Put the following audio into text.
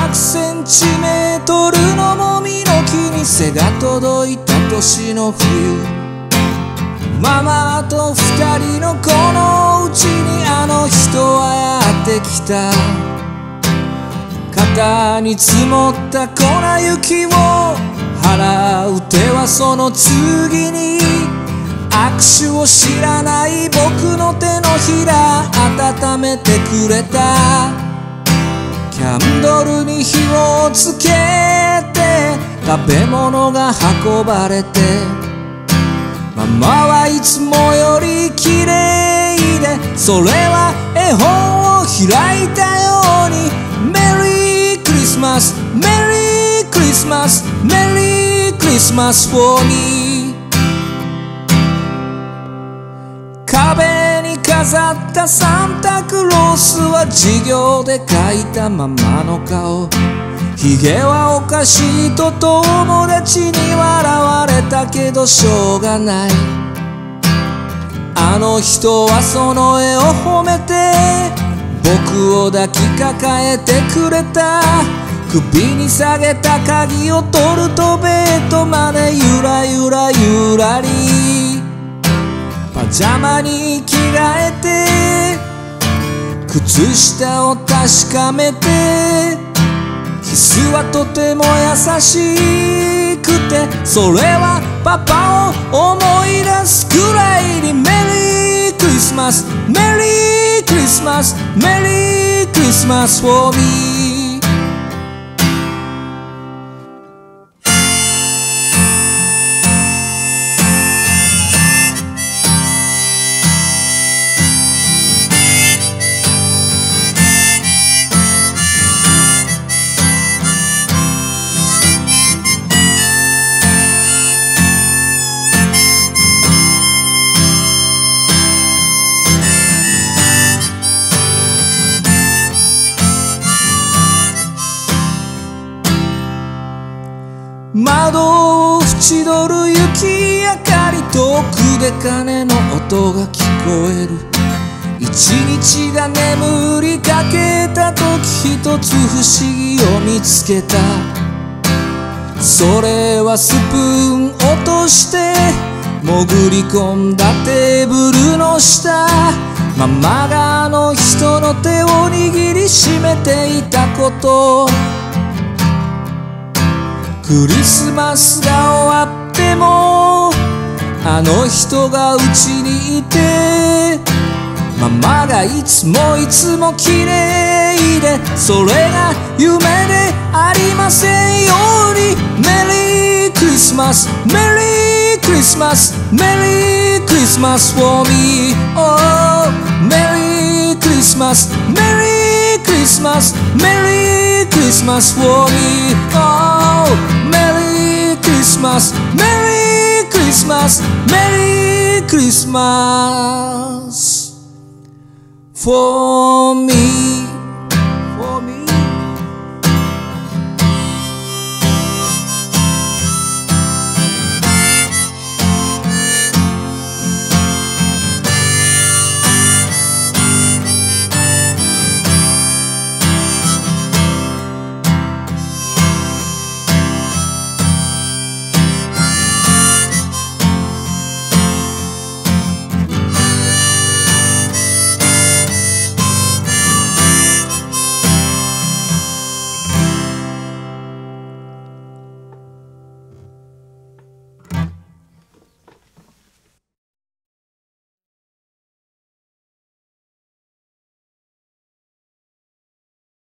100センチメートルのもみの木に背が届いた年の冬、ママと2人の子のうちにあの人はやってきた。肩に積もった粉雪を払う手はその次に、握手を知らない僕の手のひら温めてくれた。キャンドルに火をつけて食べ物が運ばれて、ママはいつもより綺麗で、それは絵本を開いたように、メリークリスマスメリークリスマスメリークリスマス for me。 壁に飾ったサンタクロースは授業で描いたママの顔、ひげはおかしいと友達に笑われたけどしょうがない。あの人はその絵を褒めて僕を抱きかかえてくれた。首に下げた鍵を取るとベッドまでゆらゆらゆらり、パジャマに着替えて靴下を確かめて、キスはとても優しくて、それはパパを思い出すくらいに、メリークリスマスメリークリスマスメリークリスマス for me。窓を縁取る雪明かり、遠くで鐘の音が聞こえる。一日が眠りかけた時、一つ不思議を見つけた。それはスプーン落として潜り込んだテーブルの下、ママがあの人の手を握りしめていたこと。クリスマスが終わってもあの人がうちにいて、ママがいつもいつも綺麗で、それが夢でありませんように。メリークリスマスメリークリスマスメリークリスマス for me。 Oh メリークリスマスメリークリスマスメリークリスマス for me。 Ohメリークリスマスメリークリスマスメリークリスマス for me。